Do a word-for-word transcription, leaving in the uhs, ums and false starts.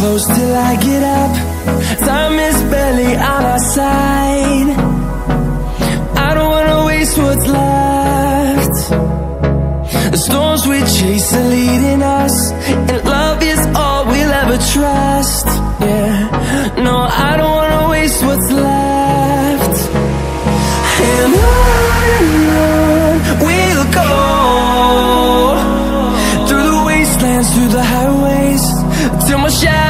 close till I get up. Time is barely on our side. I don't wanna waste what's left. The storms we chase are leading us, and love is all we'll ever trust. Yeah, no, I don't wanna waste what's left. And on and on we'll go, through the wastelands, through the highways, till my shadow